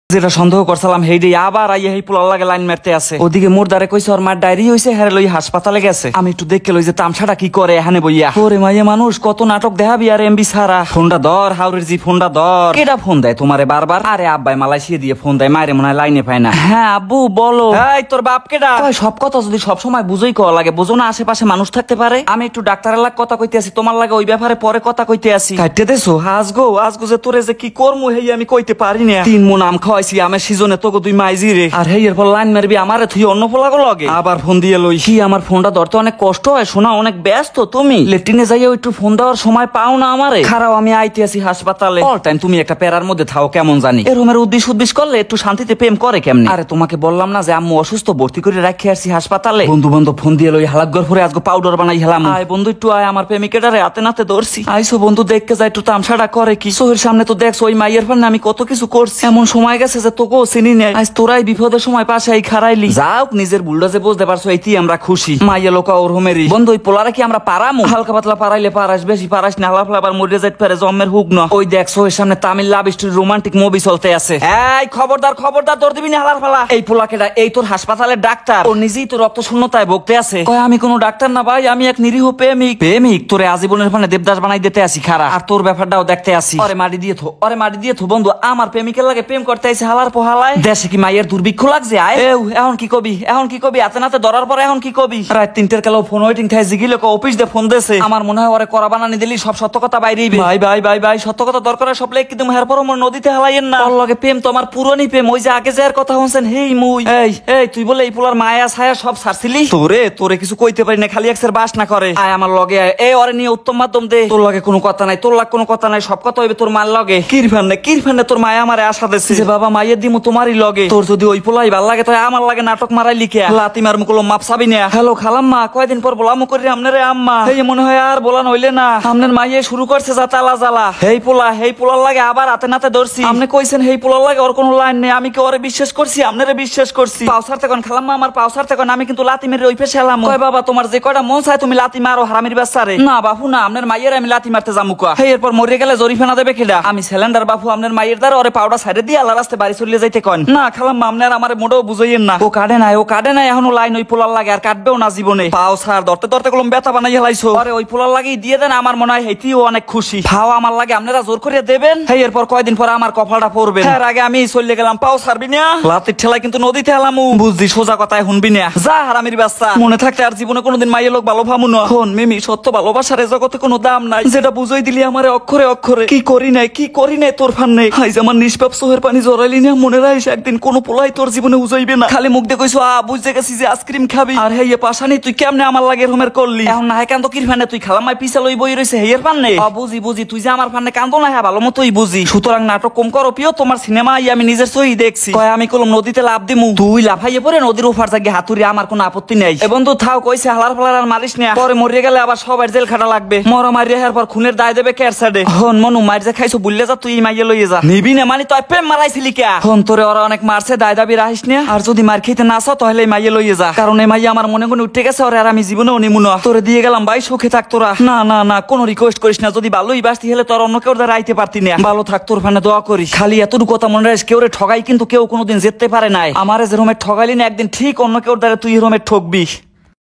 যেটা সন্দেহ করছিলাম হেইডি আবার আইয়া হেই পোলার লাগে লাইন মারতে আছে। ওদিকে মোর দ্বারে কইছে ওর মার ডায়রি হইছে, হ্যাঁ লই হাসপাতালে গেছে। আমি একটু দেখে লই যে তামসাটা কি করে এখানে বইয়া। ওরে মাইয়া মানুষ কত নাটক দেখাবি আর এমবি সারা। ফোনটা ধর হাউরের জি, ফোনটা ধর। কেডা ফোন দেয় তোমারে বারবার? আরে আব্বাই মালয়েশিয়া দিয়ে ফোন দেয়, মায়ের মনে হয় লাইনে পায় না। হ্যাঁ আব্বু বলো। এই তোর বাপ কেডা? সব কথা যদি সব সময় বুঝই কওয়া লাগে, বুঝো না আশেপাশে মানুষ থাকতে পারে। আমি একটু ডাক্তারের লাগ কথা কইতে আছি, তোমার লাগে ওই ব্যাপারে পরে কথা কইতে আছি। কাটতে দেছো আজগো যে তোরে যে কি করমু হেই আমি কইতে পারি না। 3 মন আম খাওয়াইছি আমের সিজনে তোকে তুই মাইজি রে, আর হেই এরপর লাইন মারবি আমারে তুই অন্য ফোলাগো লগে আবার ফোন দিয়ে লই। কি আমার ফোনটা ধরতে অনেক কষ্ট হয় শোনা, অনেক ব্যস্ত তুমি। লেট্রিনে যাইও একটু ফোন দেওয়ার সময় পাও না আমারে। খারাও আমি আইতে আছি হাসপাতালে। অল টাইম তুমি একটা প্যারার মধ্যে থাও কেমন জানি। এরকমের উদ্দেশ্য করলে একটু শান্তিতে প্রেম করে কেমনে? আরে তোমাকে বললাম না যে আম্মু অসুস্থ, ভর্তি করে রাখি আসছি হাসপাতালে। বন্ধু বান্ধব ফোন দিয়ে লই হালাকগর পরে আজকে পাউডার বানাই হেলাম। আয় বন্ধু একটু আয়, আমার প্রেমিকেটারে হাতে নাতে ধরছি। আইসো বন্ধু দেখতে যাই একটু তামসাটা করে কি। চোখের সামনে তো দেখছো ওই মাইয়ের ফান্নে আমি কত কিছু করছি। এমন সময় গেছে যে তোকেও চিনি নাই, আজ তোরাই বিপদের সময় পাশে এই খারাইলি। যাও নিজের ভুলটা যে বুঝতে পারছো এইটি আমরা খুশি। মাইয়া লোকা ওর হোমেরি বন্ধু ওই পোলারে কি আমরা পারামু? হালকা পাতলা পারাইলে পারাস, বেশি পারাস না হালাফলা আবার মরে যাইতে পারে জম্মের হুক না। ওই দেখছো এর সামনে Tamil love story romantic movie চলতে আছে। এই খবরদার দৌড় দিবি না হালার ফালা। এই পোলাকেটা এই তোর হাসপাতালের ডাক্তার, ও নিজেই তো রক্ত শূন্যতায় ভুগতে আছে। কয় আমি কোনো ডাক্তার না ভাই, আমি এক নিরীহ প্রেমিক তোরে আজীবনের ফানে দেবদাস বানাই দিতে আসি খারা। আর তোর ব্যাপারটাও দেখতে আসি। ওরে মাটি দিয়ে থো বন্ধু, আমার প্রেমিকের লাগে প্রেম করতে আইছে হালার পোহালায়। দেশে কি মাইয়ের দুর্ভিক্ষ লাগছে? আয় এখন কি কবি এত নাতে ধরার পরে এখন কি কবি? রাত 3টার কালো ফোন ওয়েটিং থাই জিগিল অফিস দিয়ে ফোন দেছে। আমার মনে হয় ওরে করা বানানি দিলি সব সত্য কথা বাইরেই। ভাই সত্য কথা দরকার সব লেখ কিন্তু হের পর মোর নদীতে হালাইয়েন না। ওর লগে প্রেম তো আমার পুরনি প্রেম, ওই যে আগে যার কথা হনছেন হেই মুই। এই তুই বলে এই পোলার মায়া ছায়া সব ছাড়ছিলি? তোরে কিছু কইতে পারি না, খালি একসের বাস না করে। আয় আমার লগে এই ওরে নিয়ে উত্তম মাধ্যম দে। তোর লগে কোনো কথা নাই, তোর লাগ কোনো কথা নাই, সব কথা হইবে তোর মার লগে। কিরফানে তোর মায়া আমারে আশা দিছে যে বাবা মাইয়ের দিমু তোমারই লগে। তোর যদি ওই পোলাই ভাল লাগে তাই আমার লাগে নাটক মারাই লিখে লাতি মার মুকুলো মাপ চাবি না। হ্যালো খালাম্মা, কয়দিন পর বলামু করি আমনেরে আম্মা। এই মনে হয় আর বলান হইলে না, আমনের মাইয়ে শুরু করছে যা তালা জ্বালা। হেই পোলার লাগে আবার হাতে নাতে ধরছি। আমনে কইছেন হেই পোলার লাগে ওর কোনো লাইন নেই, আমি কি ওরে বিশ্বাস করছি? আমনেরে বিশ্বাস করছি। পাউসার থেকে খালাম্মা আমার পাউসার থেকে আমি কিন্তু লাতি মেরে ওই পেশে এলাম। কয় বাবা তোমার যে কয়টা মন চায় তুমি লাতি মারো হারামির বাচ্চারে। না বাপু না, আমনের মাইয়ের আমি লাতি মারতে যামু কা। হেই এরপর মরে গেলে জরিফানা দেবে কেডা? আমি সিলিন্ডার বাপু আমনের মাইয়ের দ্বারা ওরে পাউডার সাইডে দিয়ে আল্লাহ রাস্তে বাড়ি চলে যাইতে কন। না খালাম্মা আমনের আমারে মোটেও বুঝাইয়েন না। ও কাটে নাই এখনো লাইন ওই পোলার লাগে, আর কাটবেও না জীবনে। পাও সার ধরতে কলম ব্যথা বানাই হেলাইছো। আরে ওই পোলার লাগেই দিয়ে দেন, আমার মনে হয় হেতিও অনেক খুশি। ফাও আমার লাগে আপনারা জোর করে দেবেন। হেই এরপর কয়দিন পর আমার কপালটা পড়বে। এর আগে আমি চলে গেলাম, পাও ছাড়বি না। লাতির ঠেলায় কিন্তু নদীতে হেলামু, বুঝছি সোজা কথায় শুনবি না। যা হারামির বাচ্চা, মনে থাকতে আর জীবনে কোনোদিন মাইয়ের লোক ভালো ভাবু না। হন মিমি, সত্য ভালোবাসার এ জগতে কোনো দাম নাই, যেটা বুঝাই দিলি আমারে অক্ষরে। কি করি নাই তোর ফান নেই। হাই আমার নিষ্পাপ সোহের পানি জড়াইলি না, মনে রাখিস একদিন কোনো পোলাই তোর জীবনে উজাইবে না। খালি মুখ দিয়ে কইছো বুঝতে গেছি যে আইসক্রিম খাবি। আর হেই পাশানি তুই কেমনে আমার লাগে রুমের করলি? এখন না হয় কান্দো কিরফানে, তুই খালামাই পিছা লই বই রইছে হেয়ের ফান্নে। বুঝি তুই যে আমার ফান্নে কান্দো না, হ্যাঁ ভালো মতোই বুঝি। সুতরাং নাটক কম করো প্রিয়, তোমার সিনেমা আমি নিজের সই দেখছি। কয় আমি কলম নদীতে লাভ দিমু, তুই লাফাইয়ে পড়ে নদীর ওপার জাগে হাতুরি, আমার কোনো আপত্তি নেই। এ বন্ধু থাও, কইছে হালার ফালার আর মারিস না, পরে মরিয়ে গেলে আবার সবার জেল খাটা লাগবে। মরা মারিয়ে হার পর খুনের দায় দেবে কেয়ার সাইডে। হন মনু মার যে খাইছো বুললে যা, তুই মাইয়ে লইয়ে যা। নিবি না মানে তুই প্রেম মারাইছিলি কে? হন তোরে ওরা অনেক মারছে, দায় দাবি রাখিস না। আর যদি মার খেতে না চাও তাহলে মাইয়ে লইয়ে যা, কারণ এই মাইয়া আমার মনে উঠে গেছে। ওরে আর আমি জীবনেও নিমু না। তোরে দিয়ে গেলাম ভাই, সুখে থাক তোরা। না কোনো রিকোয়েস্ট করিস না, যদি ভালোই বাসতি হলে তোর অন্য কেউ দ্বারা আইতে পারতি না। ভালো থাক, তোর ফানে দোয়া করিস। খালি এতটুকু কথা মনে রাখিস, কেউ রে ঠগাই কিন্তু কেউ কোনোদিন যেতে পারে নাই। আমারে যে রুমে ঠগাইলি না একদিন ঠিক অন্য কেউ দ্বারা তুই রুমে ঠকবি।